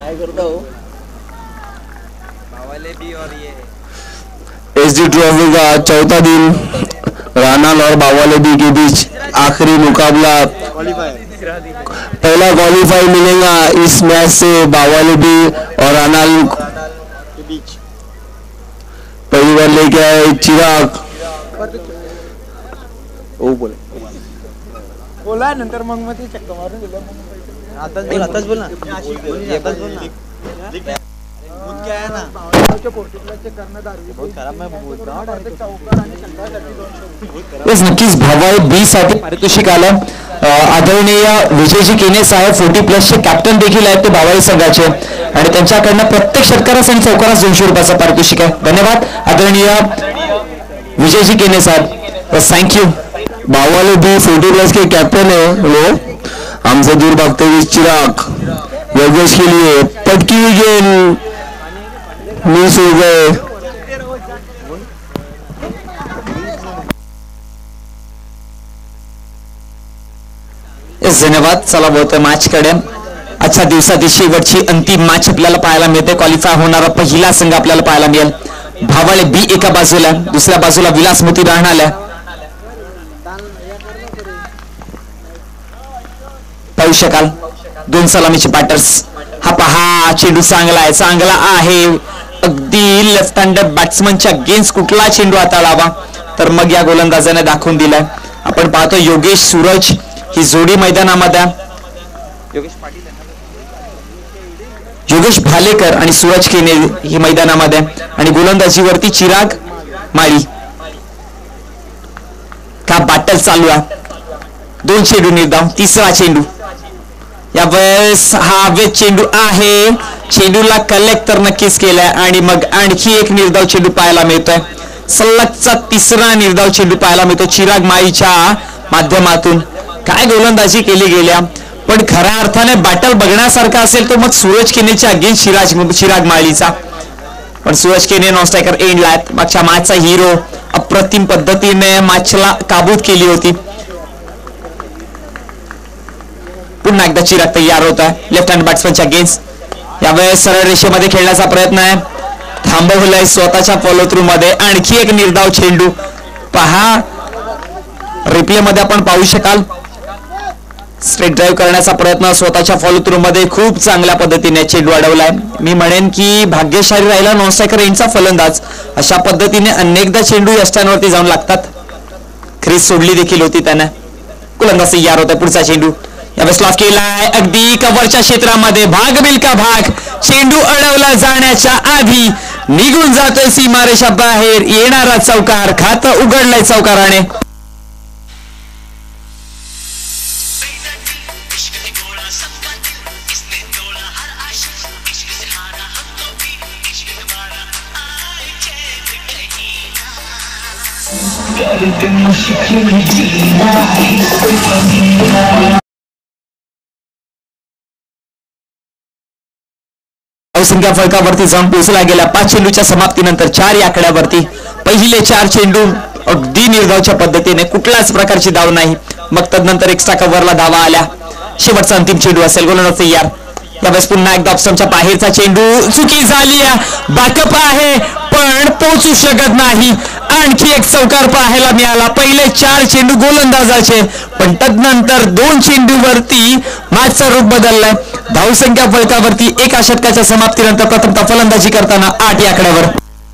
SD trophy का चौथा दिन रानाल और बावालेबी के बीच आखिरी मुकाबला। पहला क्वालिफाई मिलेगा इस मैच से बावालेबी और रानाल के बीच। पहली बार लेके आए चिराग। बोला नंतर मग मग ते चक्कर मारून दिलं। आताच बोल ना नक्कीच भावाई बी साठी पारितोषिक आलं। आदरणीय विजयजी केने साहेब 40+ चे कॅप्टन देखील आहेत ते भावाई संघाचे आणि त्यांच्याकडनं प्रत्येक षटकारास आणि चौकारास 200 रुपयाचं पारितोषिक आहे। धन्यवाद आदरणीय विजयजी केने साहेब, थँक्यू। बावालेबी 40+ के कैप्टन है वो। हमसे दूर भागते हुए चिराग योगेश के लिए पटकी हुई गेंद मिस हो गए। धन्यवाद। चला बोलतोय मॅच कडे। आजच्या दिवसाची शेवटची अंतिम मॅच आपल्याला पाहायला मिळते। क्वालिफाय होणारा पहिला संघ आपल्याला पाहायला मिळेल। भावाले बी एका बाजूला, दुसऱ्या बाजूला विलासमती राहणाऱ्या। पाहू शकाल 2 सलामीचे बॅटर्स। हा पहा चेंडू चांगला आहे अगदी लेफ्ट हँडेड बॅट्समनच्या अगेन्स्ट कुठला चेंडू हाताळावा तर मग या गोलंदाजाने दाखवून दिलाय। आपण पाहतो योगेश सूरज ही जोडी मैदानामध्ये, योगेश भालेकर आणि सूरज केने ही मैदानामध्ये आणि गोलंदाजीवरती चिराग माळी। का बॅटल चालू आहे। 2 चेंडू निर्धाव, तिसरा चेंडू यावेळेस हा वेद चेंडू आहे। चेंडूला कलेक्ट तर नक्कीच केलाय आणि मग आणखी एक निर्धाव चेंडू पाहायला मिळतोय। सलगचा तिसरा निर्धाव चेंडू पाहायला मिळतो चिराग माळीच्या माध्यमातून। काय गोलंदाजी केली गेल्या, पण खऱ्या अर्थाने बॅटल बघण्यासारखा असेल तो मग सूरज केनेच्या अगेन्स्ट चिराग माळीचा। पण सूरज केने नॉन स्ट्रायकर एंडला आहेत। मागच्या मॅचचा हिरो अप्रतिम पद्धतीने मॅचला काबूत केली होती। पुन्हा एकदा चिराग तयार होत आहे लेफ्ट हँड बॅट्समनच्या अगेन्स्ट। यावेळेस सरळ रेषेमध्ये खेळण्याचा प्रयत्न आहे, थांबवलंय स्वतःच्या फॉलो थ्रू मध्ये। आणखी एक निर्धाव चेंडू पहा, रिप्ले मध्ये आपण पाहू शकाल। स्ट्रेट ड्राईव्ह करण्याचा प्रयत्न स्वतःच्या फॉलो थ्रू मध्ये खूप चांगल्या पद्धतीने चेंडू अडवलाय। मी म्हणेन की भाग्यशाली राहिला नॉन स्ट्रायकर यांचा फलंदाज। अशा पद्धतीने अनेकदा चेंडू यष्टांवरती जाऊन लागतात। क्रीज सोडली देखील होती त्याने। गोलंदाज तयार होता, पुढचा चेंडू यावेळेस लॉफ केलाय अगदी कव्हरच्या क्षेत्रामध्ये। भाग बिल का भाग, चेंडू अडवला जाण्याच्या आधी निघून जातोय सीमारेषा बाहेर। येणारा चौकार, खातं उघडलंय चौकाराने। संख्या फलकावरती जाऊन पोहोचला गेल्या 5 चेंडूच्या समाप्तीनंतर 4 या आकड्यावरती पहिले 4 चेंडू अगदी निर्धावच्या पद्धतीने, कुठल्याच प्रकारची धाव नाही। मग तदनंतर एक्स्ट्रा कव्हरला धावा आल्या। शेवटचा अंतिम चेंडू असेल, गोलंदाज तयार। यावेळेस पुन्हा एकदा ऑप्शनच्या बाहेरचा चेंडू, चुकी झाली आहे। बॅकअप आहे पण पोहोचू शकत नाही। आणखी एक चौकार पाहायला मिळाला। पहिले 4 चेंडू गोलंदाजाचे, पण तदनंतर 2 चेंडूवरती मॅचचा रूप बदललाय। धावसंख्या फलकावरती एका षटकाच्या समाप्तीनंतर प्रथमतः फलंदाजी करताना 8 या आकड्यावर।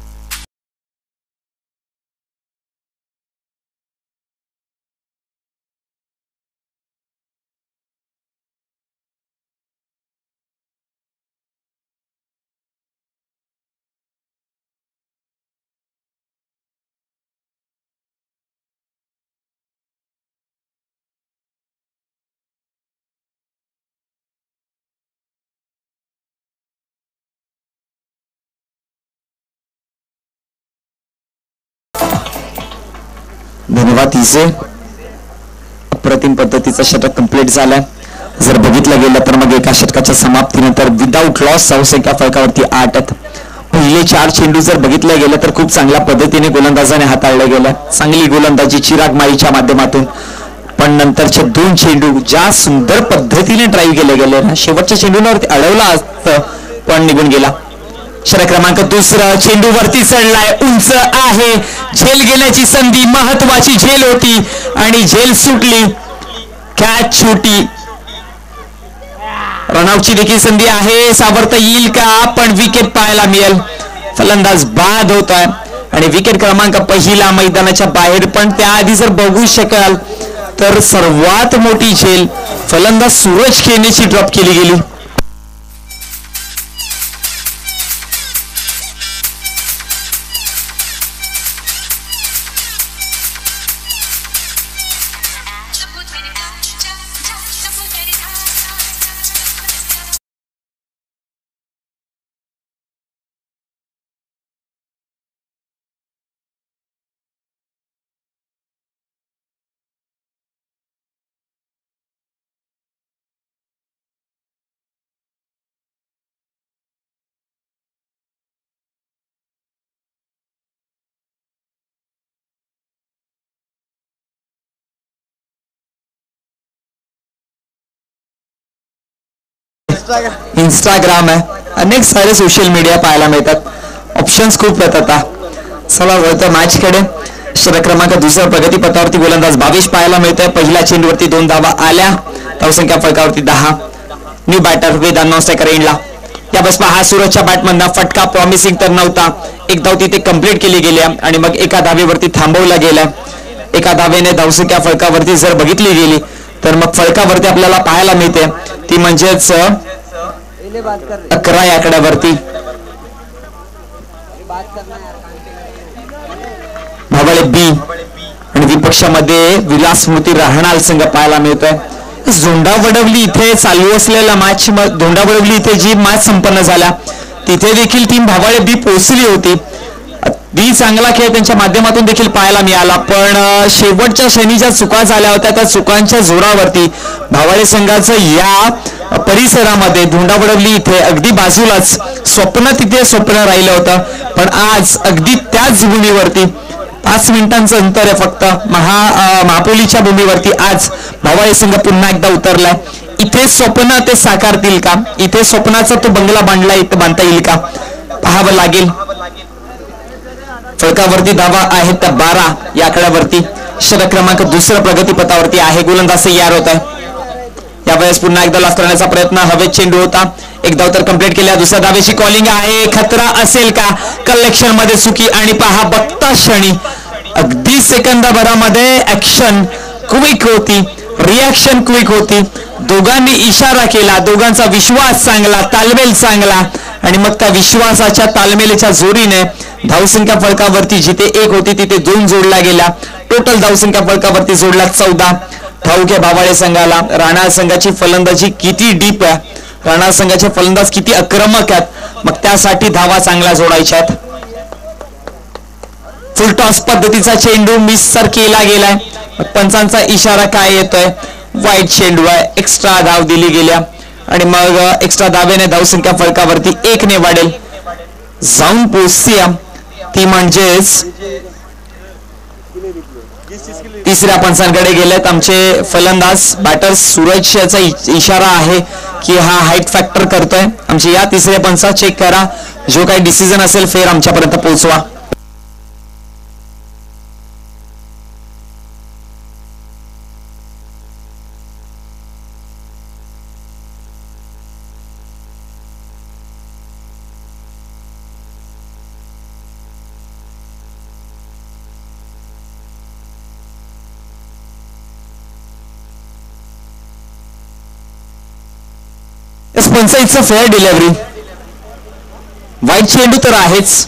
धन्यवाद इसे। अप्रतिम पद्धतीचा षटक कंप्लीट झालाय। जर बघितलं गेलं तर मग एका षटकाच्या समाप्तीनंतर विदाउट लॉस धावसंख्या फलकावरती 8 आहेत। पहिले 4 चेंडू जर बघितलं गेलं तर खूप चांगल्या पद्धतीने गोलंदाजाने हाताळले गेले। चांगली गोलंदाजी चिराग माळीच्या माध्यमातून, पण नंतरचे 2 चेंडू ज्या सुंदर पद्धतीने ड्राईव्ह केले गेले ना, शेवटच्या चेंडूवरती अडवला असतं पण निघून गेला. षटक क्रमांक दुसरा, चेंडू वरती चढलाय, उंच आहे, झेल घेण्याची संधी, महत्वाची झेल होती आणि झेल सुटली, कॅच छोटी. रनआउटची देखील संधी आहे, सावरता येईल का, पण विकेट पाहायला मिळेल. फलंदाज बाद होत आहे आणि विकेट क्रमांक पहिला मैदानाच्या बाहेर. पण त्याआधी जर बघू शकाल तर सर्वात मोठी झेल फलंदाज सूरज खेनेची ड्रॉप केली गेली. इंस्टाग्राम आहे, अनेक सारे सोशल मीडिया पाहायला मिळतात, ऑप्शन्स खूप येतात. आता चला वळतं मॅच कडे. षटक क्रमांक दुसऱ्या प्रगतीपथावरती गोलंदाज भावेश पाहायला मिळतोय. पहिल्या चेंडूवरती 2 धावा आल्या, धावसंख्या फलकावरती 10. New batter Vedant non striker एंडला. या बस पहा सूरजच्या बॅटमधला फटका प्रॉमिसिंग तर नव्हता. एक धाव तिथे कंप्लीट केली गेली आणि मग एका धावेवरती थांबवला गेला. एका धावेने धावसंख्या फलकावरती जर बघितली गेली तर मग फलकावरती आपल्याला पाहायला मिळते ती म्हणजेच 11 या आकड्यावरती. भावाळे बी आणि विपक्षामध्ये विलास स्मृती राहणार संघ पाहायला मिळतोय. झोंडावडवली इथे चालू असलेल्या मॅच, झोंडावडवली इथे जी मॅच संपन्न झाल्या तिथे देखील टीम भावाळे बी पोहोचली होती. अगदी चांगला खेळ त्यांच्या माध्यमातून देखील पाहायला मिळाला, पण शेवटच्या क्षणी ज्या चुका झाल्या होत्या त्या चुकांच्या जोरावरती भावाळे संघाचं या परिसरामध्ये धोंडावडवली इथे अगदी बाजूलाच तिथे स्वप्न राहिलं होतं. पण आज अगदी त्याच भूमीवरती 5 मिनिटांचं अंतर आहे फक्त महापोलीच्या भूमीवरती आज भावाळे संघ पुन्हा एकदा उतरलाय. इथे स्वप्न ते साकारतील का, इथे स्वप्नाचा तो बंगला बांधता येईल का पाहावं लागेल. फलकावरती धावा आहेत त्या 12 या आकड्यावरती. षटक क्रमांक दुसऱ्या प्रगतीपथावरती आहे, गोलंदाज तयार होत आहे. यावेळेस पुन्हा एकदा लास्ट करण्याचा प्रयत्न, हवेत चेंडू होता, एक धाव तर कंप्लीट केल्या. दुसऱ्या धावेची कॉलिंग आहे, खतरा असेल का, कलेक्शन मध्ये चुकी आणि पहा बघता क्षणी अगदी सेकंदाभरामध्ये ऍक्शन क्विक होती, रिॲक्शन क्विक होती. दोघांनी इशारा केला, दोघांचा विश्वास चांगला, तालमेल चांगला आणि मग त्या विश्वासाच्या तालमेलीच्या जोरीने धावसंख्या फलकावरती जिथे 1 होती तिथे 2 जोडल्या गेल्या. टोटल धावसंख्या फलकावरती जोडला 14. ठाऊक आहे भावाळे संघाला राणा संघाची फलंदाजी किती डीप आहे, राणा संघाचे फलंदाज किती आक्रमक आहेत, मग त्यासाठी धावा चांगल्या जोडायच्या आहेत. फुल टॉस पद्धतीचा चेंडू मिस सर केला गेलाय, पंचांचा इशारा काय येतोय, वाईट चेंडू आहे, एक्स्ट्रा धाव दिली गेल्या आणि मग एक्स्ट्रा धावेने धावसंख्या फलकावरती 1 ने वाढेल. जाऊन पोहोचूया ती म्हणजेच तिसऱ्या पंचांकडे गेलेत आमचे फलंदाज. बॅटर्स सूरज याचा इशारा आहे की हा हाईट फॅक्टर करतोय. आमचे या तिसऱ्या पंचा चेक करा, जो काही डिसिजन असेल फेर आमच्यापर्यंत पोहोचवा. पंचायतचं फेअर डिलिव्हरी, वाईट चेंडू तर आहेच,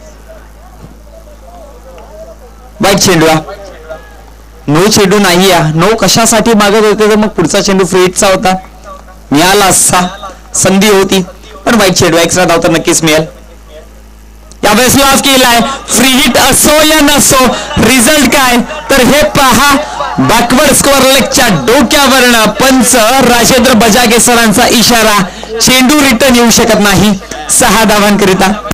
वाईट चेंडू, नो चेंडू नाही, नो कशासाठी मागत होते तर मग पुढचा चेंडू फ्रीटचा होता, मिळाला असता, संधी होती, पण वाईट चेंडू, एक्स्ट्रा धाव तर नक्कीच मिळेल. यावेळेस लॉस केलाय, फ्री हिट असो या नसो, रिझल्ट काय तर हे पहा. बॅकवर्ड स्कोअर लेगच्या डोक्यावरनं पंच राजेंद्र बजागे सरांचा इशारा, चेंडू रिटर्न येऊ शकत नाही 6 धावांकरिता.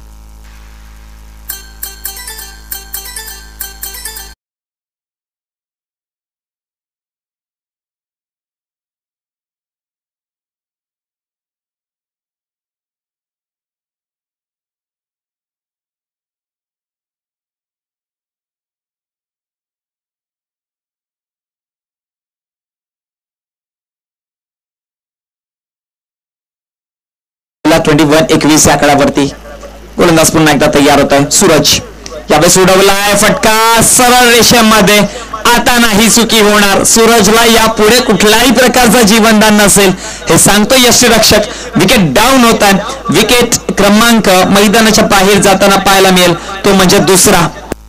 21 या आकड्यावरती. गोलंदाज पुन्हा एकदा तयार होत आहे. सूरज यावेळेस उडवलाय फटका सरळ रेषेमध्ये. आता नाही चुकी होणार. सूरजला यापुढे कुठल्याही प्रकारचा जीवनदान नसेल हे सांगतो यष्टीरक्षक. विकेट डाऊन होत आहे. विकेट क्रमांक मैदानाच्या बाहेर जाताना पाहायला मिळेल तो म्हणजे दुसरा.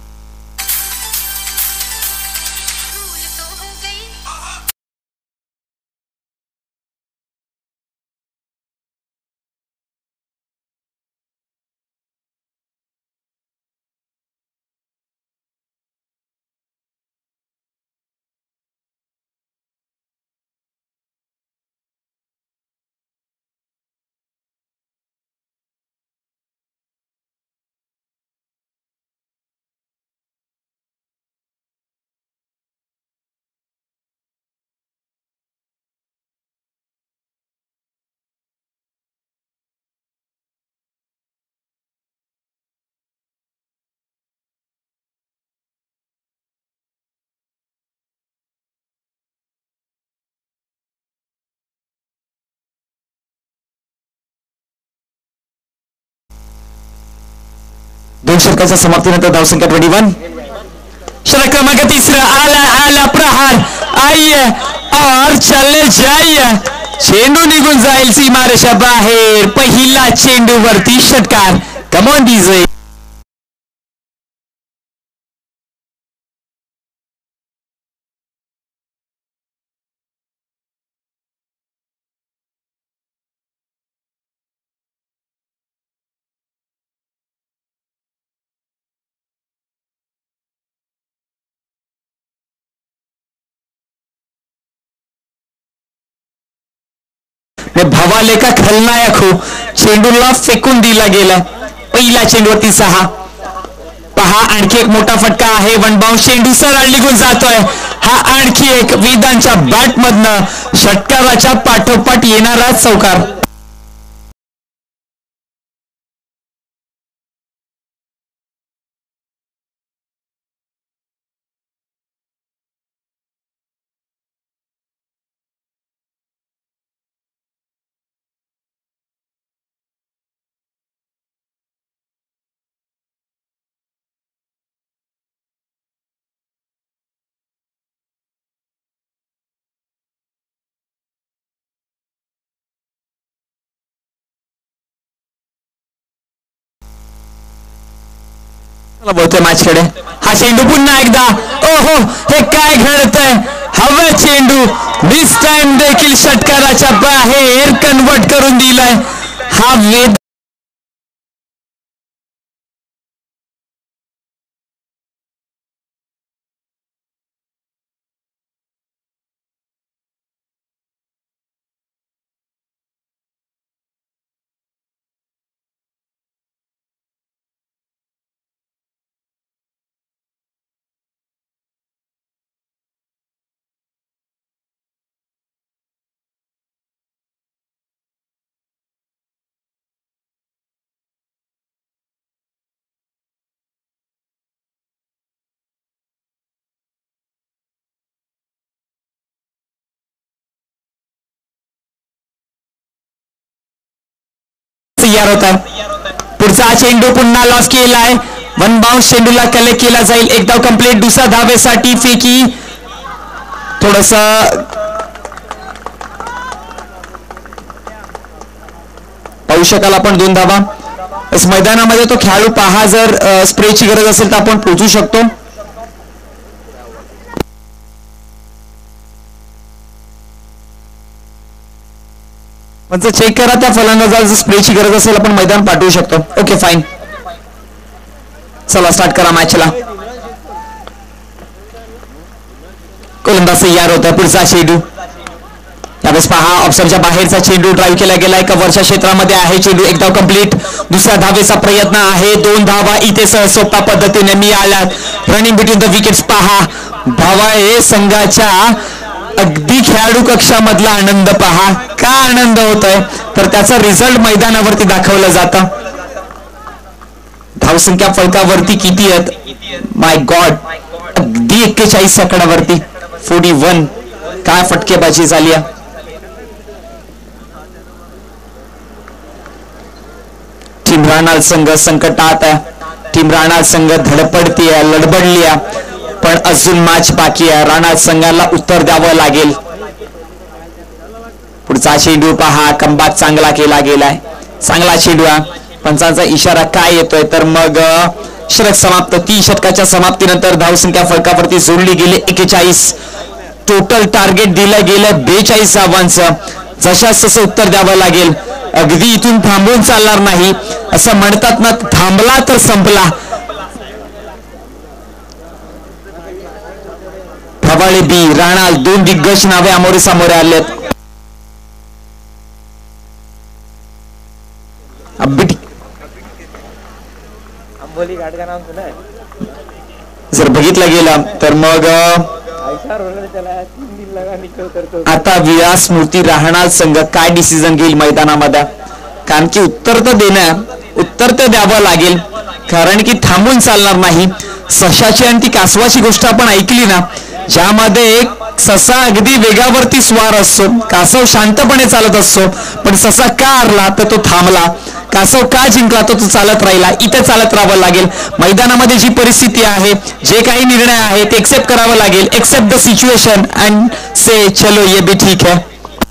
दोन षटकाच्या समाप्तीनंतर धावसंख्या 21. षटक क्रमांक तिसरा आला प्रहार आइए और चले जाइए. चेंडू निघून जाईल सीमारेषा बाहेर. पहिला चेंडूवरती षटकार. Come on DJ. भवाले का खलनायक हो. चेंडूला फेकून दिला गेला. पहिला चेंडूवरती 6. पहा आणखी एक मोठा फटका आहे. वन बाउंस चेंडू सरळ निघून जातोय. हा आणखी एक वेदांच्या बॅट मधनं षटकाराच्या पाठोपाठ येणारा चौकार. बोलतोय मॅचकडे. हा चेंडू पुन्हा एकदा. ओहो हे काय घडतंय. हवा चेंडू दिस टाइम देखील षटकाराच्या बाहेर कन्वर्ट करून दिलाय. हा वेद तयार होता. पुढचा चेंडू पुन्हा लॉस केलाय. वन बाउंस चेंडूला कलेक्ट केला जाईल. एक धाव कंप्लीट. दुसऱ्या धावेसाठी फेकी. थोडस पाहू शकाल आपण 2 धावा. इस मैदानामध्ये तो खेळाडू पहा. जर स्प्रेची गरज असेल तर आपण पोहोचू शकतो. म्हणजे चेक करा त्या फलंदाजाला स्प्रेची गरज असेल आपण मैदान पाठवू शकतो. Okay fine. चला स्टार्ट करा मॅचला. गोलंदाज तयार होता. पुढचा चेंडू यावेळेस पहा ऑब्झर्वच्या बाहेरचा चेंडू ड्राईव्ह केला गेलाय. कव्हरच्या क्षेत्रामध्ये आहे चेंडू. एक धाव कंप्लीट. दुसऱ्या धावेचा प्रयत्न आहे. 2 धावा इथे सोप्या पद्धतीने मिळाल्यात. रनिंग बिटवीन द विकेट्स पहा. धावा हे संघाच्या अगदी खेळाडू कक्षामधला आनंद पहा. का आनंद होतोय तर त्याचा रिझल्ट मैदानावरती दाखवलं जातं. धावसंख्या फलकावरती किती आहेत. माय गॉड अगदी 41 आकड्यावरती 41. काय फटकेबाजी झाली. टीम राणाल संघ संकटात आहे. टीम राणाल संघ धडपडती आहे, लडबडली आहे, पण अजून मॅच बाकी आहे. राणाल संघाला उत्तर द्यावं लागेल. पुढचा चेंडू पहा, कमबॅक चांगला केला गेलाय, चांगला चेंडू आहे. पंचांचा इशारा काय येतोय तर मग षटक समाप्त. 30 षटकाच्या समाप्तीनंतर धावसंख्या फलकावरती जोडली गेली 41. टोटल टार्गेट दिलं गेलं 42 धावांचं. जशास तसं उत्तर द्यावं लागेल. अगदी इथून थांबून चालणार नाही. असं म्हणतात ना, थांबला तर संपला. फवाळे बी राणाल दोन दिग्गज नावे आमोरे सामोरे आलेत. जर बघितलं गेलं तर मग आता विलास मूर्ती राहणार संघ काय डिसिजन घेईल मैदानामध्ये, कारण की उत्तर तर द्यावं लागेल, कारण की थांबून चालणार नाही. सशाची आणि ती कासवाची गोष्ट आपण ऐकली ना, ज्यामध्ये एक ससा अगदी वेगावरती स्वार असतो, कासव शांतपणे चालत असतो, पण ससा का हरला तर तो थांबला. कासव का जिंकला तर तो चालत राहिला. इथे चालत राहावं लागेल. मैदानामध्ये जी परिस्थिती आहे, जे काही निर्णय आहे ते एक्सेप्ट करावं लागेल. Accept the situation and say चलो ये भी ठीक है.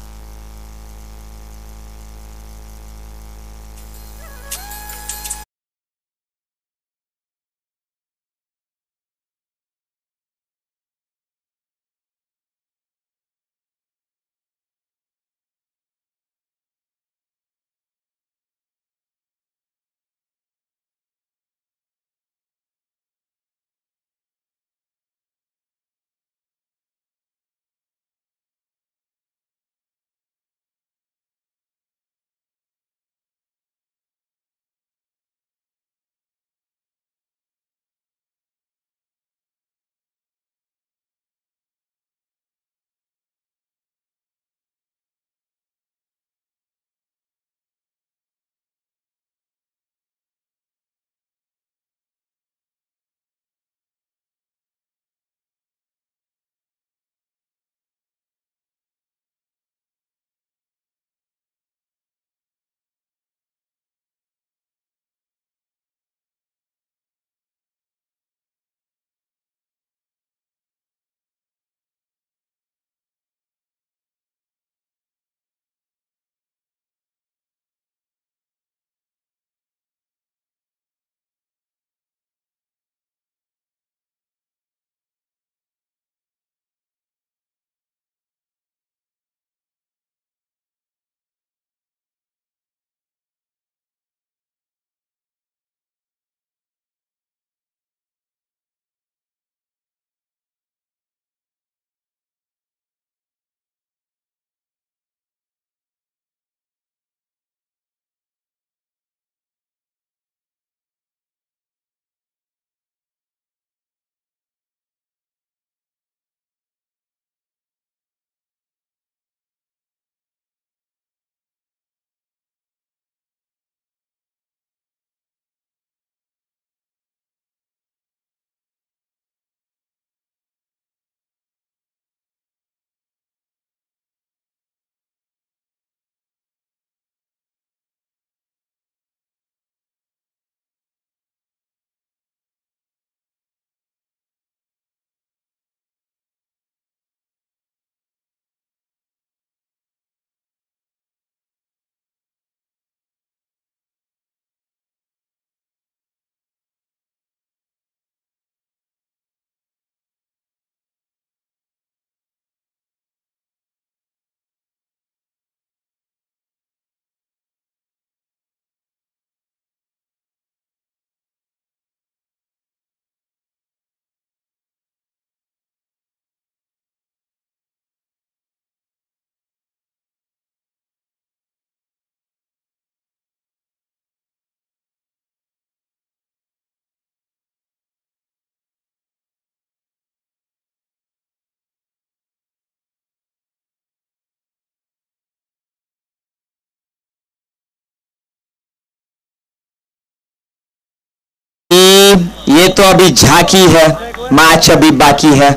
ये तो अभी झाकी है, मैच अभी बाकी है.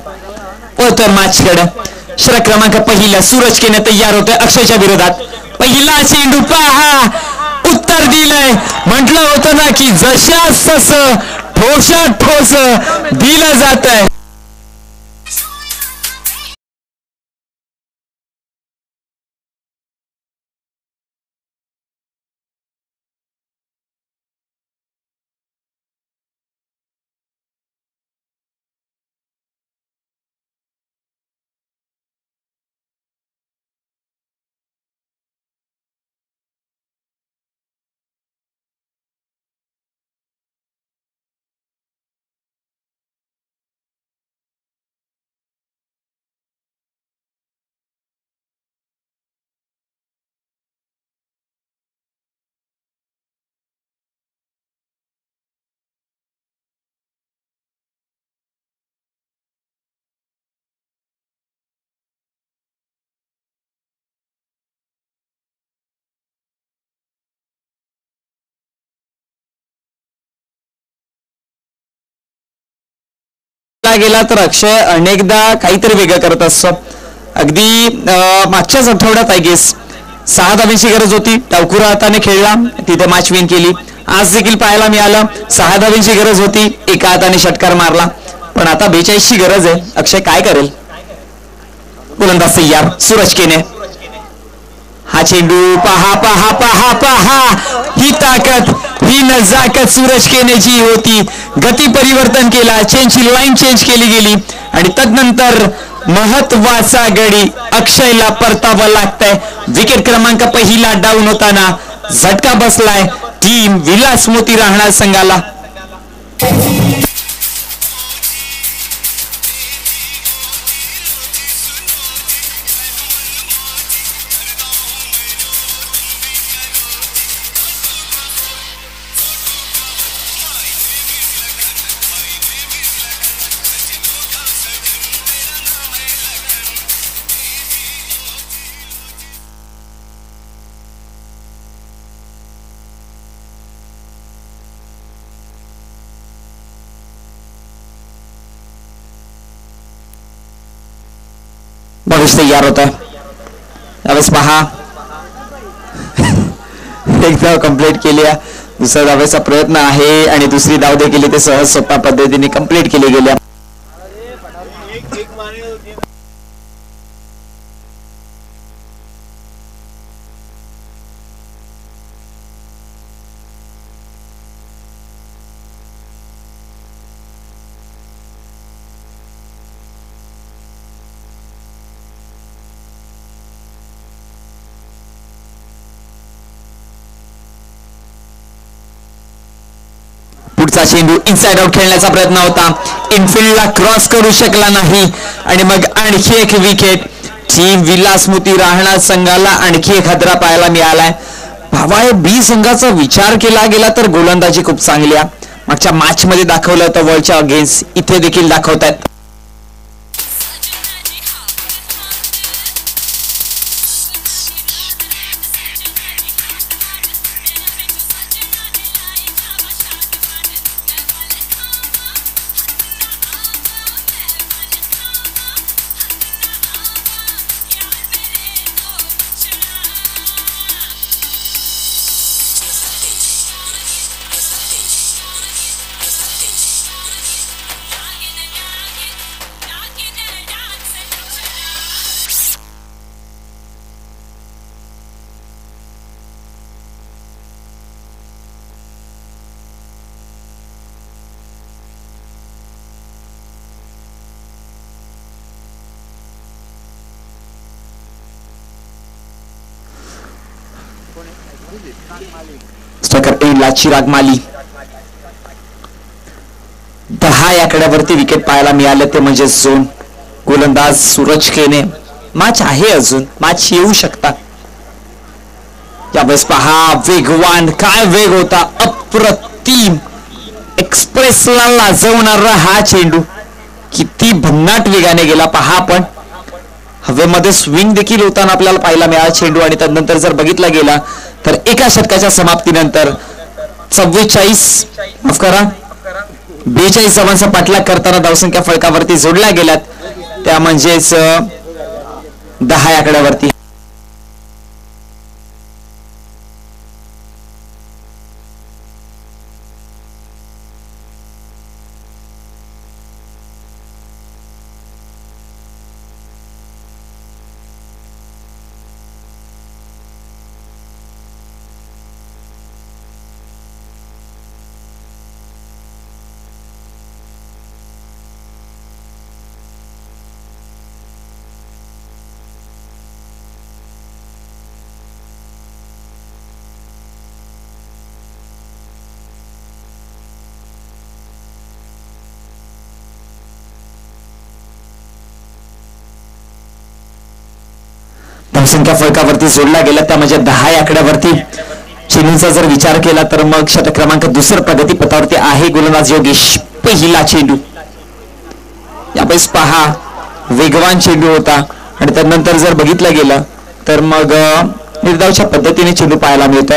तर मॅच कडे षटक क्रमांक पहिला सूरज केने तयार होतोय अक्षयच्या विरोधात. पहिला चेंडू पहा, उत्तर दिलंय. म्हटलं होतं ना की जशास तसं ठोसा ठोस दिलं जात आहे. गेला तर अक्षय अनेकदा काहीतरी वेगळं करत असतो. अगदी मागच्याच आठवड्यात आय गेस 6 धावांची गरज होती. डावखुरा हाताने खेळला, तिथे मॅच विन केली. आज देखील पाहायला मिळालं 6 धावांची गरज होती, एका हाताने षटकार मारला. पण आता 42ची गरज आहे. अक्षय काय करेल? गोलंदाज तयार सूरज केने. हा चेंडू पहा पहा पहा पहा, ही ताकद ही नजाकत सूरज केनेची होती. गती परिवर्तन केला, चेंजची लाईन चेंज केली गेली आणि तदनंतर महत्वाचा गडी अक्षयला परतावं लागतंय. विकेट क्रमांक पहिला डाऊन होताना झटका बसलाय टीम विलास मोती राहणार संघाला. भविष्य तयार होत आहे. यावेळेस पहा एक धाव कंप्लीट केली आहे. दुसऱ्या धावेचा प्रयत्न आहे आणि दुसरी धाव देखील ते सहज सोप्या पद्धतीने कंप्लीट केली गेली. पुढचा चेंडू इनसाइड आउट खेळण्याचा प्रयत्न होता. इनफिल्डला क्रॉस करू शकला नाही आणि मग आणखी एक विकेट. टीम विलास मोती राहणार संघाला आणखी एक हादरा पाहायला मिळालाय. भावा बी संघाचा विचार केला गेला तर गोलंदाजी खूप चांगली आहे. मागच्या मॅच मध्ये दाखवलं होतं वर्ल्डच्या अगेन्स्ट, इथे देखील दाखवतात. चिराग माली 10 आकड्यावरती विकेट पाहायला मिळाले, ते म्हणजे झोन. गोलंदाज सूरज केने. मॅच आहे, अजून मॅच येऊ शकता. यावेळेस पहा वेगवान, काय वेग होता, अप्रतिम. एक्सप्रेसला लाजवणारा हा चेंडू किती भन्नाट वेगाने गेला पहा. आपण हवेमध्ये स्विंग देखील होताना आपल्याला पाहायला मिळाला चेंडू. आणि त्यानंतर जर बघितला गेला तर एका षटकाच्या समाप्तीनंतर 42 धावांचा पाठलाग करताना धावसंख्या फलकावरती जोडल्या गेल्यात, त्या म्हणजेच 10 आकड्यावरती. धावसंख्या फलकावरती जोडला गेला त्या म्हणजे 10 या आकड्यावरती. चेंडूचा जर विचार केला तर मग षटक क्रमांक दुसरं प्रगतीपथावरती आहे गोलंदाज योगेश. पहिला चेंडू यावेळेस पहा वेगवान चेंडू होता आणि त्यानंतर जर बघितलं गेलं तर मग निर्धावच्या पद्धतीने चेंडू पाहायला मिळतोय.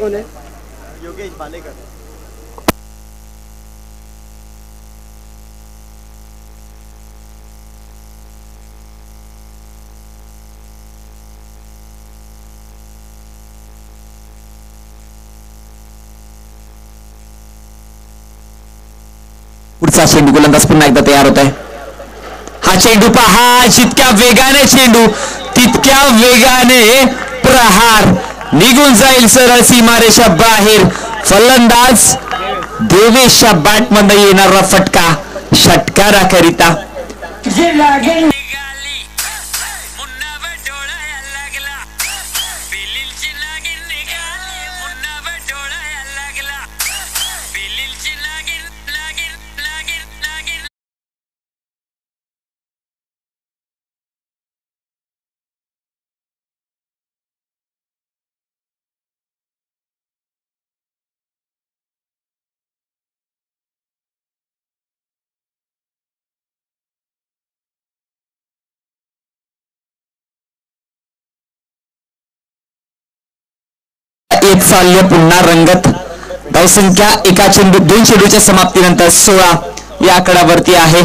पुढचा चेंडू गोलंदाज पुन्हा एकदा तयार होत आहे. हा चेंडू पहा जितक्या वेगाने चेंडू तितक्या वेगाने प्रहार निघून जाईल सरळ सीमारेषा बाहेर. फलंदाज देवेशच्या बॅटमधून येणारा फटका षटकाराकरिता. एक चालले पुन्हा रंगत. धावसंख्या एका चेंडू 2 चेंडूच्या समाप्तीनंतर 16 या आकड्यावरती आहे.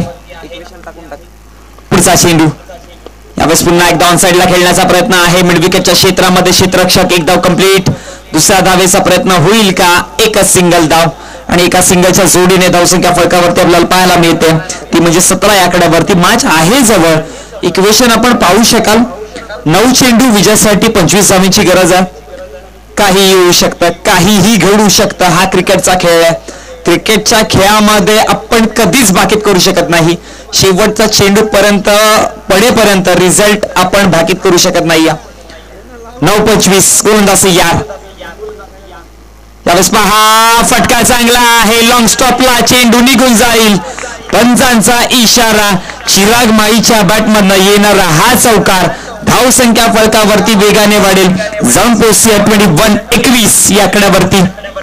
पुढचा चेंडू यावेळेस पुन्हा एकदा ऑन साइडला खेळण्याचा प्रयत्न आहे. मिड विकेटच्या क्षेत्रामध्ये क्षेत्ररक्षक एक धाव कंप्लीट. दुसऱ्या धावेचा प्रयत्न होईल का? एकच सिंगल धाव आणि एका सिंगलच्या जोडीने धावसंख्या फलकावरती आपल्याला पाहायला मिळते ती म्हणजे 17 या आकड्यावरती. मॅच आहे जवळ. इक्वेशन आपण पाहू शकाल. 9 चेंडू विजयासाठी 25 धावांची गरज आहे. काही येऊ शकतं, काहीही घडू शकतं. हा क्रिकेटचा खेळ आहे. क्रिकेटच्या खेळामध्ये आपण कधीच भाकीत करू शकत नाही. शेवटचा चेंडू पर्यंत पडेपर्यंत रिझल्ट आपण भाकीत करू शकत नाही. 9-25 गोलंदाज यार. यावेळेस पहा फटका चांगला आहे. लॉंग स्टॉपला चेंडू निघून जाईल. पंचांचा इशारा. चिराग माईच्या बॅटमधनं येणारा हा चौकार धावसंख्या फलकावरती वेगाने वाढेल. जाऊन पोहोचूया 21-21 या आकड्यावरती.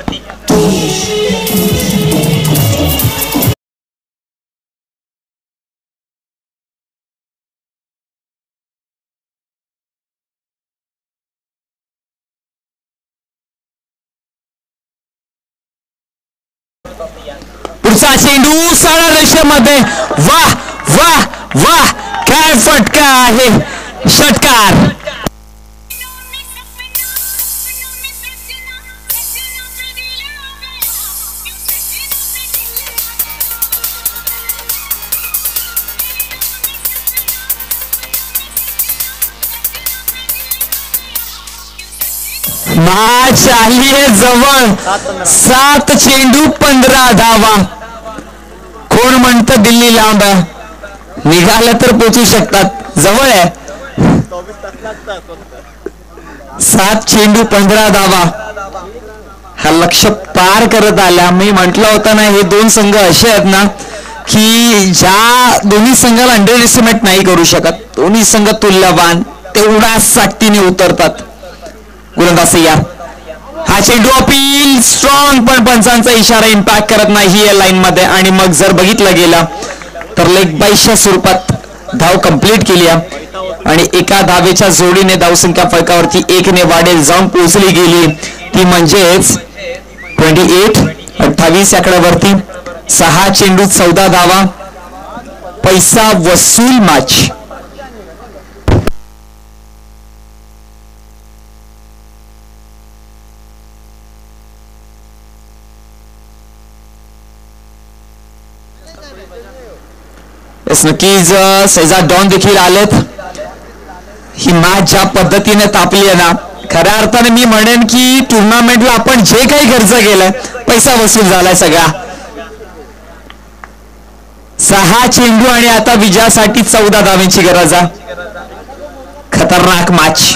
पुढचा चेंडू सरळ रेषेमध्ये. वाह वाह वाह काय फटका आहे. षटकार. मॅच आली आहे जवळ. 7 चेंडू 15 धावा. कोण म्हणतं दिल्ली लांब आहे. निघालं तर पोचू शकतात. जवळ आहे. 7 चेंडू 15 धावा. हा लक्ष पार करत आला. मी म्हटलं होतं ना हे 2 संघ असे आहेत ना की ज्या दोन्ही संघाला अंडर एस्टिमेट नाही करू शकत. दोन्ही संघ तुल्यवान तेवढ्या साटीने उतरतात. गोलंदाज यार. हा चेंडू अपील स्ट्रॉंग पण पंचांचा इशारा इम्पॅक्ट करत नाही या लाईन मध्ये. आणि मग जर बघितलं गेलं तर लेग बाईसच्या स्वरूपात धाव कंप्लीट केली आणि एका धावेच्या जोडीने धावसंख्या फलकावरती 1 ने वाढेल जाऊन पोहोचली गेली. ती म्हणजेच 28 आकड्यावरती 6 चेंडू 14 धावा. पैसा वसूल मॅच. नक्कीच सैजा डॉन देखील आलेत. ही मॅच ज्या पद्धतीने तापली आहे ना खऱ्या अर्थाने मी म्हणेन की टुर्नामेंटला आपण जे काही खर्च केलाय पैसा वसूल झालाय सगळा. 6 चेंडू आणि आता विजयासाठी 14 धावांची गरज आहे. खतरनाक मॅच.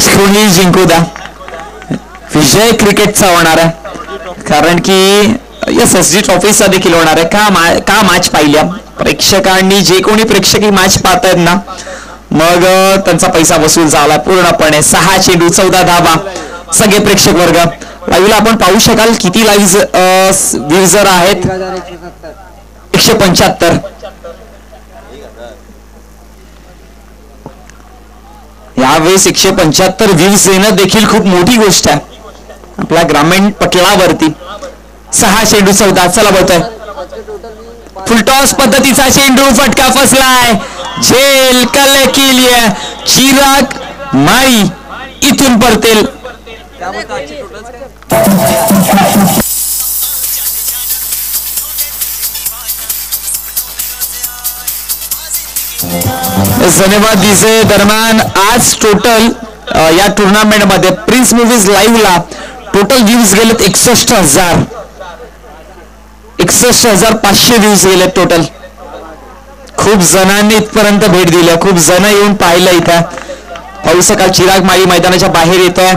मॅच कोणी जिंकू द्या, विजय क्रिकेटचा होणार आहे. कारण की यस एस जी ट्रॉफीचा देखील होणार आहे. का मॅच पाहिल्या प्रेक्षकांनी, जे कोणी प्रेक्षक ही मॅच पाहतायत ना, मग त्यांचा पैसा वसूल झाला पूर्णपणे. 6 चेंडू 14 धावा. सगळे प्रेक्षक वर्ग लाईव्हला आपण पाहू शकाल किती लाईव्ह व्ह्यूजर आहेत. 175. यावेळेस 175 व्ह्यूज येणं देखील खूप मोठी गोष्ट आहे आपल्या ग्रामीण पटलावरती. 6 चेंडू 14. चला बोलतोय फुलटॉस पद्धतीचा चेंडू, फटका फसलाय. झेल कल केली. चिराग माळी इथून परतेल. धन्यवाद दरम्यान आज टोटल या टुर्नामेंट मध्ये प्रिन्स मूवीज लाईव्हला टोटल व्ह्यूज गेलेत 61,000. 61,500 व्ह्यूज गेलेत टोटल. खूप जणांनी इथपर्यंत भेट दिली, खूप जण येऊन पाहिलं. इथं पाहू शकाल चिराग माळी मैदानाच्या बाहेर येतोय.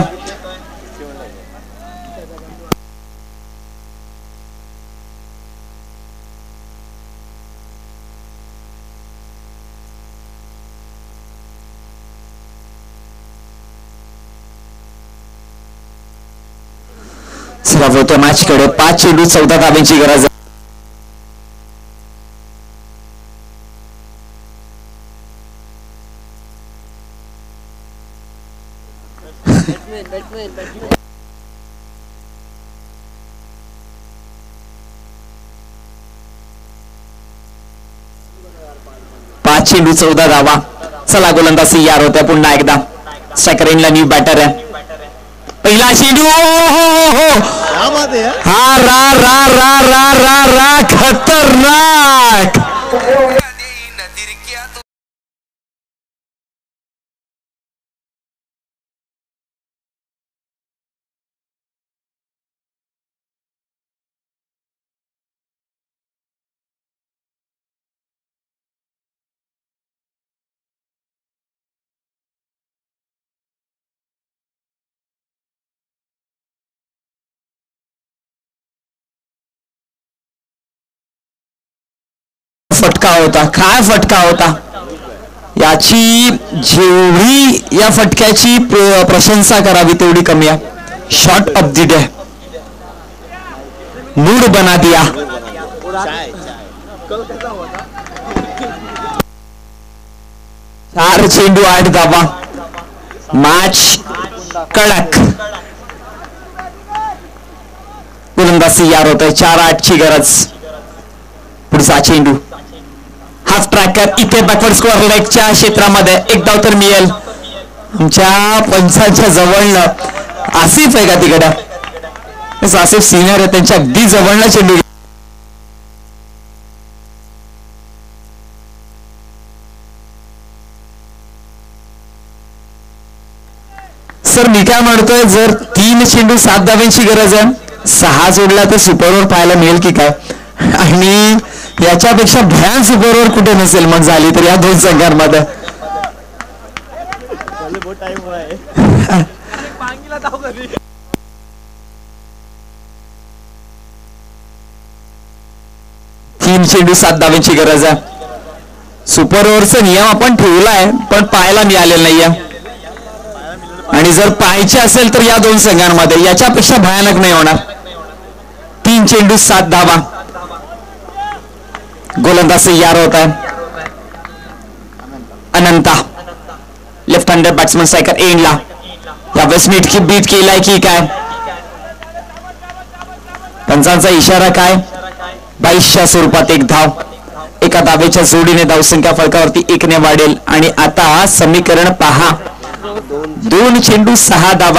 चला मॅच कडे. 5 चेंडू 14 धाब्यांची गरज आहे. पाच चेंडू 14 धावा. चला गोलंदाजी यार होत्या पुन्हा एकदा. स्ट्रायकर इनला न्यू बॅटर आहे. पहिला चेंडू हा रा रा रा रा रा रा खतरनाक. फटका होता. काय फटका होता. याची जेवढी या फटक्याची प्रशंसा करावी तेवढी कमी आहे. Shot of the day, mood बना दिया. चार चेंडू 8 धावा. मॅच कडक. गोलंदाजी यार होत आहे. 4-8 ची गरज. पुढचा चेंडू हाफ ट्रॅकर इथे बॅकवर्ड स्कोअर लेगच्या क्षेत्रामध्ये. एक धाव तर मिळेल. आमच्या पंचांच्या जवळनं आसिफ आहे का तिकडे. आसिफ सिनियर आहे, त्यांच्या अगदी जवळनं चेंडू. सर मी काय म्हणतोय, जर 3 चेंडू 7 धाव्यांची गरज आहे, 6 जोडला तर सुपर ओव्हर पाहायला मिळेल की काय. आणि याच्यापेक्षा भयान सुपर ओव्हर कुठे नसेल मग झाली तर या 2 संघांमध्ये. तीन चेंडू 7 धाव्यांची गरज आहे. सुपर ओव्हरचा नियम आपण ठेवलाय पण पाहायला मिळालेला नाहीये. आणि जर पाहायचे असेल तर या 2 संघांमध्ये याच्यापेक्षा भयानक नाही होणार. 3 चेंडू 7 धावा. गोलंदाज तैयार होता है. Ananta left handed batsman striker एंडला. यावेळेस नीट की बीट केलाय की काय. पंचांचा इशारा काय. 22च्या स्वरूपात 1 धाव. एका धावेच्या जोडीने धावसंख्या फलकावरती 1 ने वाढेल. आणि आता समीकरण पहा. 2 चेंडू 6 धावा.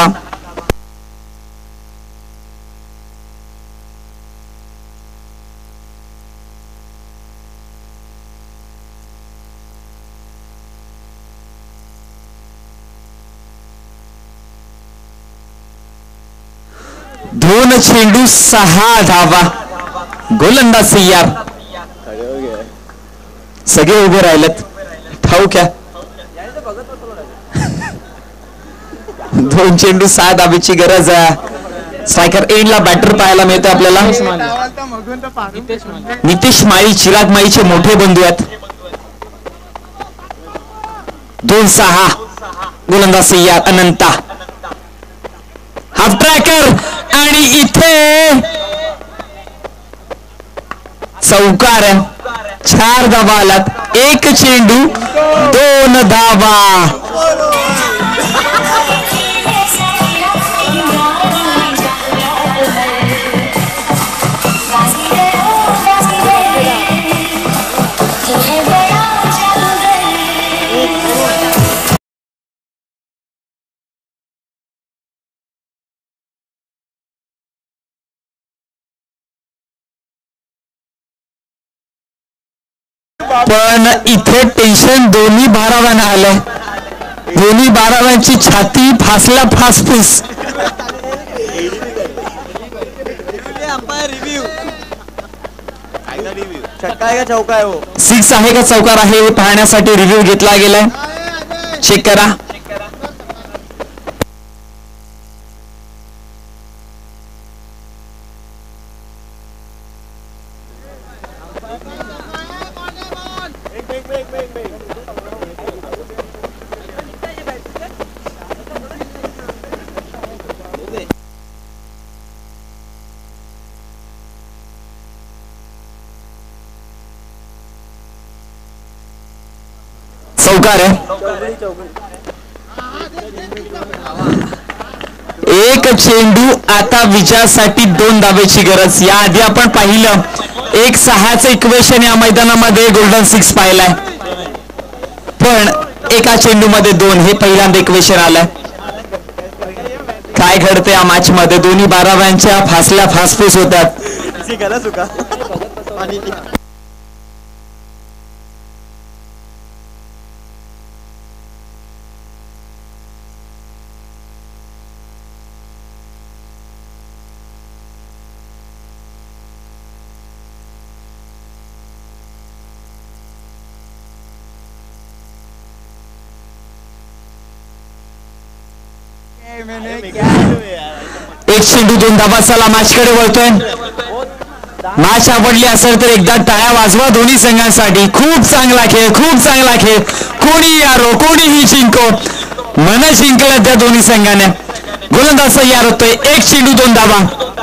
दोन चेंडू 6 धावा. गोलंदाज तैयार. सगळे उभे राहिलेत. ठाऊक आहे 2 चेंडू 6 धावेची गरज आहे. स्ट्रायकर एंडला बॅटर पाहायला मिळतं आपल्याला. नितेश माळी चिराग माळीचे मोठे बंधू आहेत. 2-6 गोलंदाज सय्यद अनंता. हाफ ट्रॅकर आणि इथे चौकार. 4 धावा आलात. 1 चेंडू 2 धावा. पण इथे टेन्शन दोन्ही बाराव्यानं आलंय. दोन्ही बाराव्यांची छाती फासला फासफूस. सिक्स आहे का चौकार आहे हे पाहण्यासाठी रिव्ह्यू घेतला गेलाय. चेक करा. चौकार आहे. 1 चेंडू आता विजयासाठी 2 धावेची गरज. याआधी आपण पाहिलं 1-6चं इक्वेशन या मैदानामध्ये गोल्डन 6 पाहिलाय. पण एका चेंडू मध्ये 2 हे पहिल्यांदा इक्वेशन आलंय. काय घडते या मॅच मध्ये? दोन्ही बाराव्यांच्या फासल्या फासफूस होतात. एक चेंडू 2 धावा. चला मॅचकडे वळतोय. मॅच आवडली असेल तर एकदा टाळ्या वाजवा दोन्ही संघांसाठी. खूप चांगला खेळ, खूप चांगला खेळ. कोणी यारो कोणीही जिंको, मन जिंकलं त्या दोन्ही संघाने. गोलंदाज तयार होतोय. 1 चेंडू 2 धावा.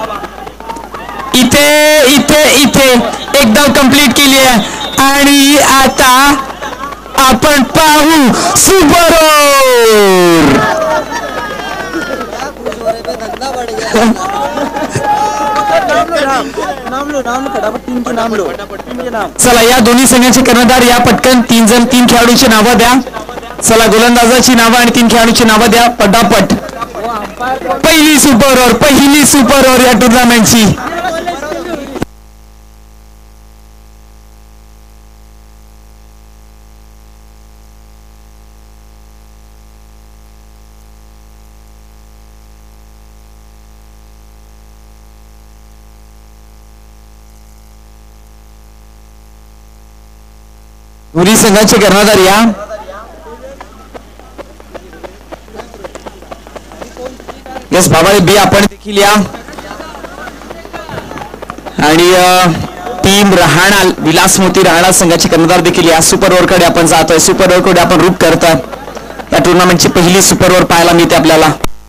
इथे इथे इथे एकदम कंप्लीट केली आहे आणि आता आपण पाहू सुपर ओव्हर. चला या दोन्ही संघांचे कर्णधार या. पटकन 3 खेळाडूंची नावं द्या. चला गोलंदाजाची नावं आणि 3 खेळाडूंची नावं द्या पटापट. पहिली सुपर ओव्हर या टुर्नामेंटची. दोन्ही संघांचे कर्णधार या. यस बाबाळे बी आपण देखील या. आणि टीम रहाणा विलास मोती रहाणा संघाचे कर्णधार देखील या. सुपर ओव्हर कडे आपण जातोय. सुपर ओव्हर कडे आपण रुख करतोय. या टुर्नामेंटची पहिली सुपर ओव्हर पाहायला मिळते आपल्याला.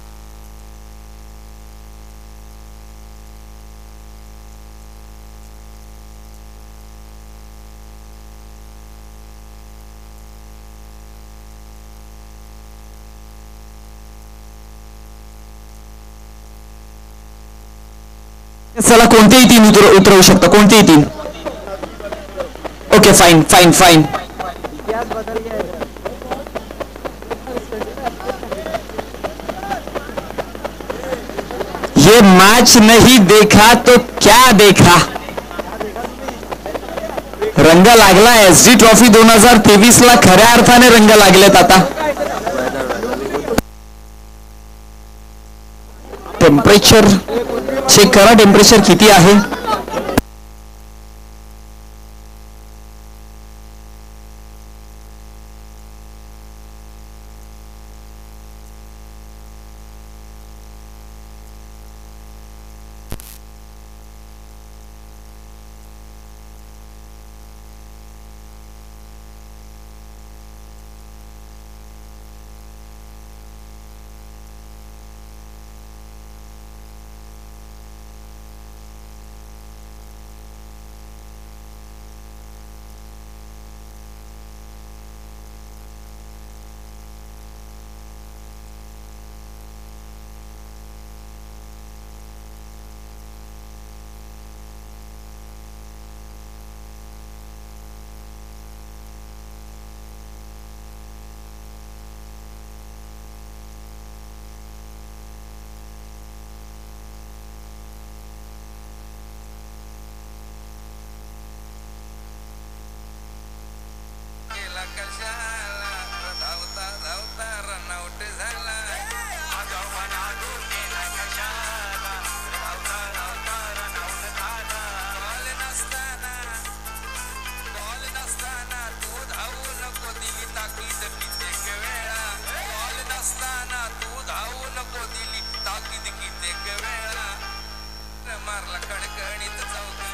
चला कोणतेही 3 उतरवू शकतो. कोणतेही 3. Okay fine fine fine. ये मैच नहीं देखा तो क्या देखा. रंग लागला. एसडी ट्रॉफी 2023 ला खऱ्या अर्थाने रंग लागलेत. आता टेम्परेचर चेक करा. टेम्परेचर किती आहे? कशाला धावता धावता रनआउट झाला बॉल नसताना तू धावू नको दिली ताकीद कित्येक वेळा बॉल नसताना तू धावू नको दिली ताकीद कित्येक वेळा मारला कणकणीत चौका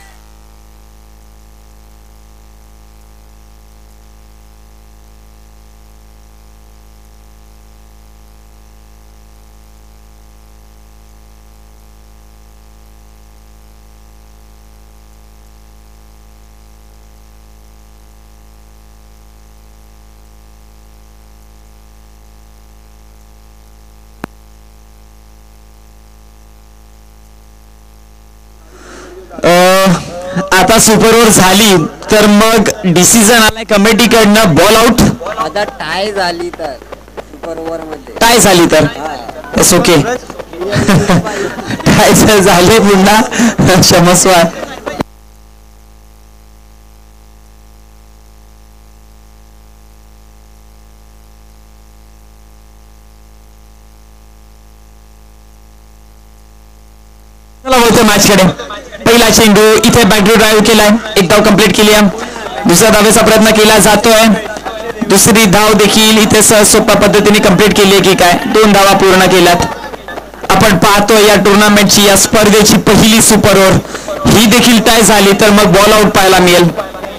आता सुपर ओव्हर झाली तर मग डिसिजन आलाय कमिटीकडनं बॉल आउट. आता टाय झाली तर सुपर ओव्हर मध्ये टाय झाली तर इट्स ओके. टाय जर झाली पुन्हा क्षमस्व. चला बोलतो मॅच कडे. पहिला चेंडू इथे बॅटरी ड्राईव्ह केलाय, एक धाव कंप्लीट केली आहे. दुसऱ्या धावेचा प्रयत्न केला जातोय, दुसरी धाव देखील इथे सोप्या पद्धतीने कंप्लीट केली आहे की काय. 2 धावा पूर्ण केल्यात. आपण पाहतोय या टुर्नामेंटची या स्पर्धेची पहिली सुपर ओव्हर ही देखील टाय झाली तर मग बॉल आउट पाहायला मिळेल.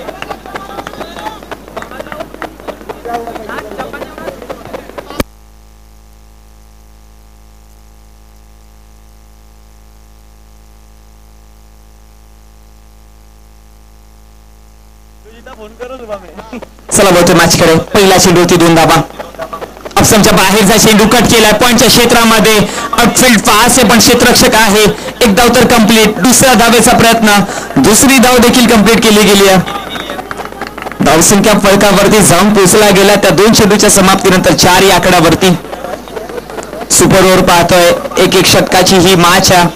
चला बोलतो मॅच कडे. पहिला चेंडू होती 2 धावा. ऑप्शनच्या बाहेरचा चेंडू कट केलाय पॉइंटच्या क्षेत्रामध्ये. आउटफील्ड फास्ट आहे पण क्षेत्ररक्षक आहे. एक धाव तर कंप्लीट. दुसऱ्या धावेचा प्रयत्न, दुसरी धाव देखील कंप्लीट केली गेली आहे. धावसंख्या फलकावरती जाऊन पोहोचला गेला त्या 2 चेंडूच्या समाप्तीनंतर 4 या आकड्यावरती. सुपर ओव्हर पाहतोय. एक षटकाची ही मॅच आहे.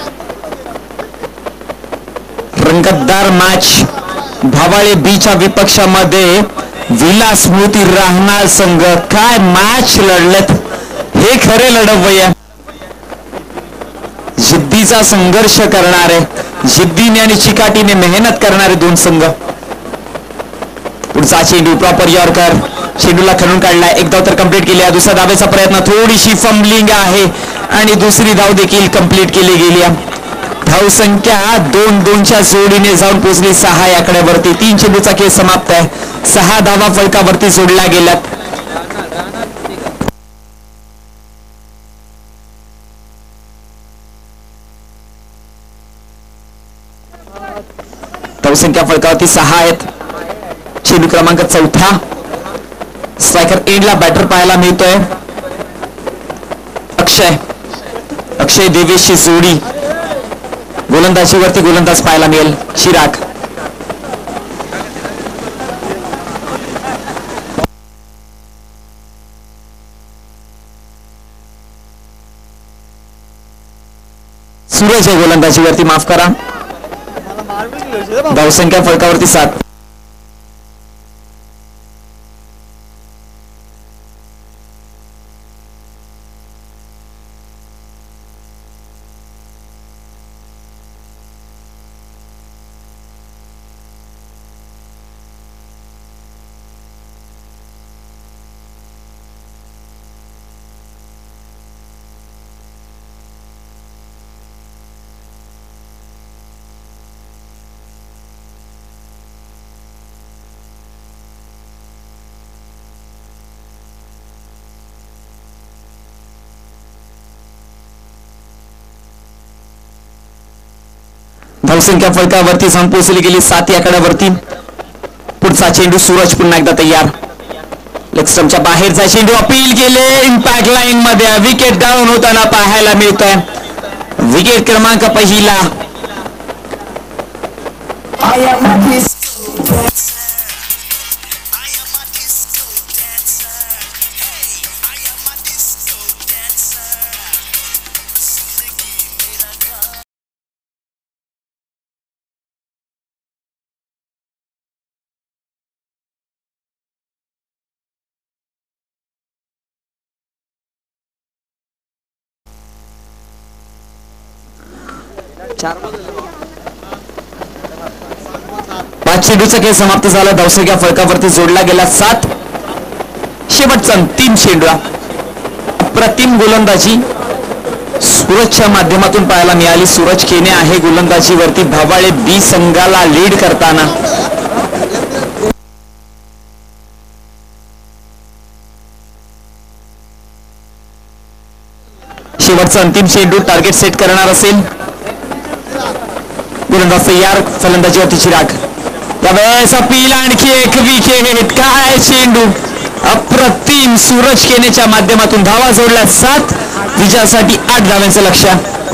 रंगतदार मॅच. भावाळे बीच्या विपक्षामध्ये विलास स्मृती राहणार संघ. काय मॅच लढलेत, हे खरे लढवय. जिद्दीचा संघर्ष करणारे, जिद्दीने आणि चिकाटीने मेहनत करणारे 2 संघ. पुढचा चेंडू प्रॉपर यॉर्कर. चेंडूला खणून काढलाय, एक धाव तर कंप्लीट केली आहे. दुसऱ्या धावेचा प्रयत्न, थोडीशी फंबलिंग आहे आणि दुसरी धाव देखील कंप्लीट केली गेली आहे. धावसंख्या 2-2च्या जोडीने जाऊन पोहोचली 6 या आकड्यावरती. 3 चेंडूचा खेळ समाप्त आहे. 6 धावा फलकावरती जोडल्या गेल्यात. धावसंख्या फलकावरती 6 आहेत. चेंडू क्रमांक 4. स्ट्रायकर एंडला बॅटर पाहायला मिळतोय. अक्षय देवेशची जोडी. गोलंदाजीवरती गोलंदाज पाहायला मिळेल चिराग. सूरज आहे गोलंदाजीवरती, माफ करा. धावसंख्या फलकावरती 7. धावसंख्या फलकावरती जाऊन पोहोचली गेली 7 या आकड्यावरती. पुढचा चेंडू सूरज पुन्हा एकदा तयार. लेग स्टंपच्या बाहेरचा चेंडू अपील केले. इम्पॅक्ट लाईन मध्ये विकेट डाऊन होताना पाहायला मिळतोय. विकेट क्रमांक पहिला. 5 चेंडूचा खेळ समाप्त झाला. धावसंख्या फलकावरती जोडला गेला 7. शेवटचा 3 चेंडू. अप्रतिम गोलंदाजी सूरजच्या माध्यमातून पाहायला मिळाली. सूरज केने आहे गोलंदाजीवरती. भावाळे बी संघाला लीड करताना. शेवटचा अंतिम चेंडू टार्गेट सेट करणार असेल. गोलंदाज तयार. फलंदाजीवरती चिराग. त्यावेळेस अपील आणखी एक विकेट. काय चेंडू. अप्रतिम. सूरज केनेच्या माध्यमातून धावा जोडल्या 7. विजयासाठी 8 धावांचं लक्ष्य.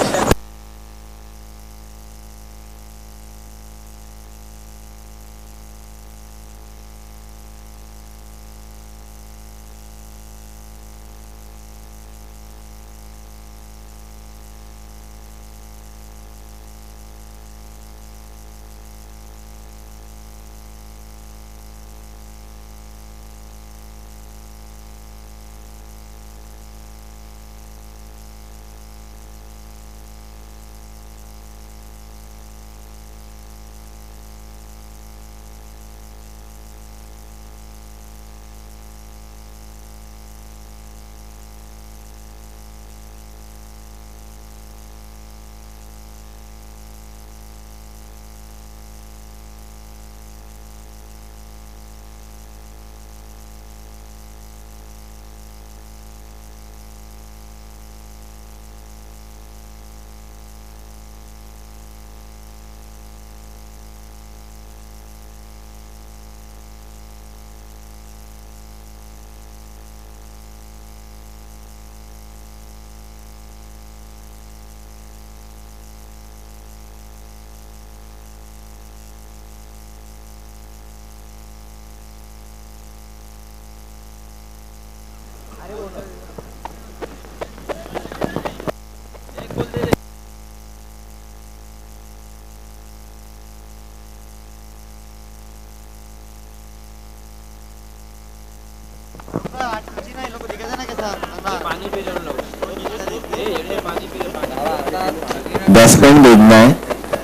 बॅट्समॅन भेटना है.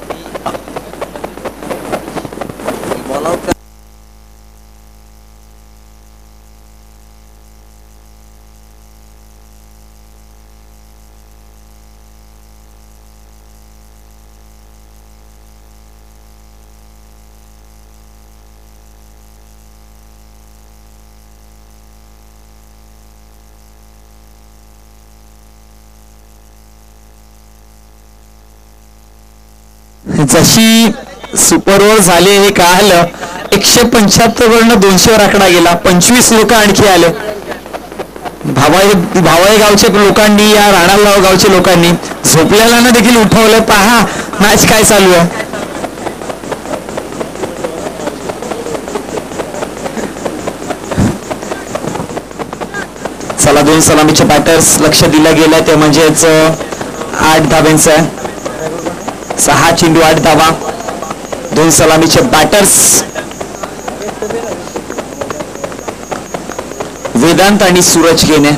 जशी सुपर ओव्हर झाली हे काल 175 वरनं 200 वर आकडा गेला. 25 लोक आणखी आले. भावाई गावच्या लोकांनी, या राणालाव गावच्या लोकांनी झोपलेल्यांना देखील उठवलं. पहा मॅच काय चालू आहे. चला 2 सलामीचे बॅटर्स लक्ष दिलं गेलं ते म्हणजेच 8 धाब्यांचं आहे. 6 चेंडू 8 धावा. 2 सलामीचे बॅटर्स वेदांत आणि सूरज केने.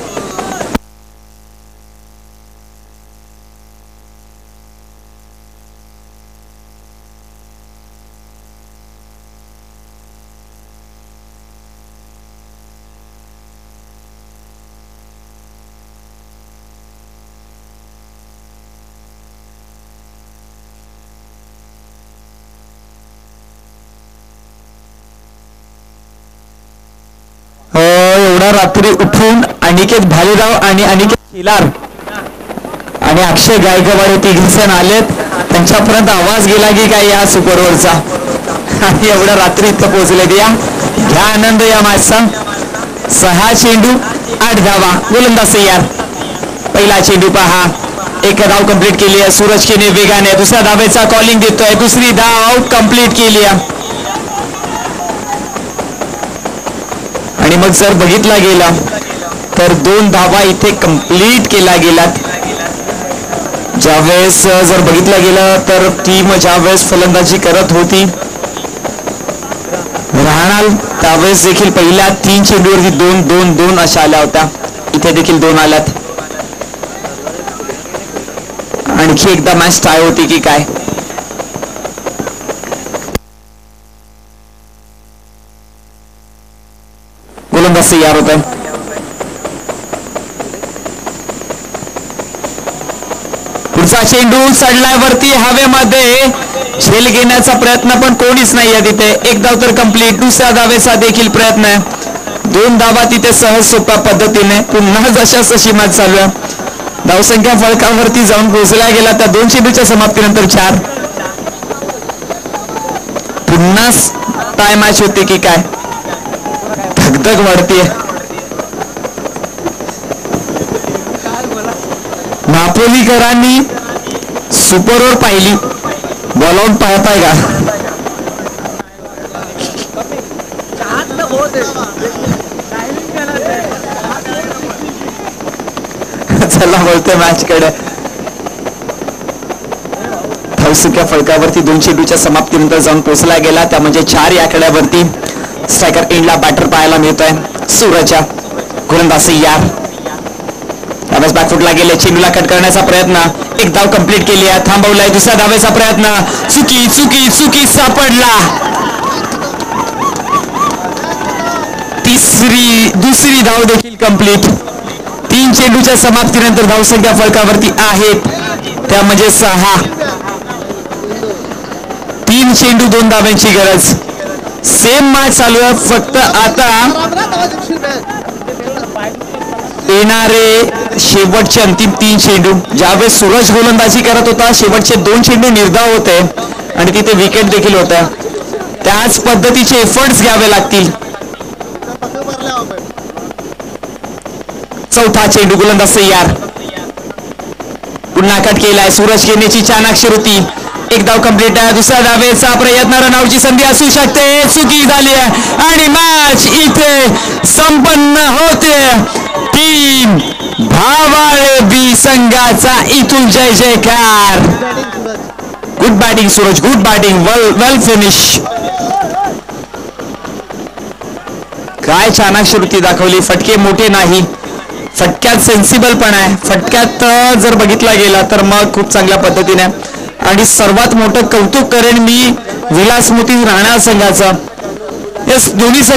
एवढा रात्री उठून अनिकेत भालेराव आणि अनिकेत खिलार आणि अक्षय गायकवाड हे तिघजण आलेत. त्यांच्यापर्यंत आवाज गेला की काय या सुपर ओव्हरचा. आणि एवढ्या रात्री इथं पोहोचले. घ्या आनंद या मॅचचा. 6 चेंडू 8 धावा. गोलंदाज तयार. पहिला चेंडू पहा. 1 धाव कंप्लीट केली आहे सूरज केने वेगाने. दुसऱ्या धावेचा कॉलिंग देतोय. दुसरी धाव आउट कंप्लीट केली आहे. आणि मग जर बघितला गेला तर 2 धावा इथे कंप्लीट केल्या गेल्यात. ज्यावेळेस जर बघितलं गेलं तर टीम ज्यावेळेस फलंदाजी करत होती राहणार त्यावेळेस देखील पहिल्या 3 चेंडूवरती 2-2-2 अशा आल्या होत्या. इथे देखील 2 आल्यात. आणि आणखी एकदा मॅच टाय होती की काय? गोलंदाज तयार होत आहे. पुढचा चेंडू चढलाय वरती हवेमध्ये, झेल घेण्याचा प्रयत्न पण कोणीच नाही आहे तिथे. एक धाव तर कंप्लीट. दुसऱ्या धावेचा देखील प्रयत्न आहे. 2 धावा तिथे सहज सोप्या पद्धतीने. पुन्हा जशाच मॅच चालू आहे. धावसंख्या फलकावरती जाऊन पोहोचला गेला त्या 2 चेंडूच्या समाप्तीनंतर 4. पुन्हा टाय मॅच होते की काय? धगधग वाढतीये. नापोलीकरांनी सुपर ओव्हर पाहिली. बॉल आउट पाहताय का? चला बोलतोय मॅच कडे. धावसंख्या फलकावरती 2 चेंडूच्या समाप्तीनंतर जाऊन पोहोचला गेला त्या म्हणजे 4 या आकड्यावरती. स्ट्रायकर एंडला बॅटर पाहायला मिळतोय सूरजच्या. गोलंदाज यार त्यावेळेस बॅकफुटला गेले. चेंडूला कट करण्याचा प्रयत्न. एक धाव कंप्लीट केली आहे. थांबवलाय. दुसऱ्या धावेचा प्रयत्न. चुकी चुकी चुकी सापडला. दुसरी धाव देखील कंप्लीट. 3 चेंडूच्या समाप्तीनंतर धावसंख्या फलकावरती आहेत त्या म्हणजे 6. 3 चेंडू 2 धाव्यांची गरज. सेम मॅच चालू आहे. फक्त आता येणारे शेवटचे अंतिम 3 चेंडू. ज्यावेळेस सूरज गोलंदाजी करत होता शेवटचे 2 चेंडू निर्धाव होते आणि तिथे विकेट देखील होत्या. त्याच पद्धतीचे एफर्ट्स घ्यावे लागतील. चौथा चेंडू. गोलंदाज तयार. पुन्हा कट केलाय. सूरज घेण्याची चाणाक्षी होती. एक धाव कंप्लीट आहे. दुसऱ्या धावेचा प्रयत्न. रनआउटची संधी असू शकते. चुकी झाली आहे आणि मॅच इथे संपन्न होते. टीम भावाळे बी संघाचा इथून जय जयकार. Good batting Suraj. Good batting. Well finish. काय चाणाक्षी दाखवली. फटके मोठे नाही. फटक्यात सेन्सिबल पण आहे. फटक्यात जर बघितला गेला तर मग खूप चांगल्या पद्धतीने. आणि सर्वात मोठं कौतुक करेन मी विलासमोती राणा संघाचं. दोन्ही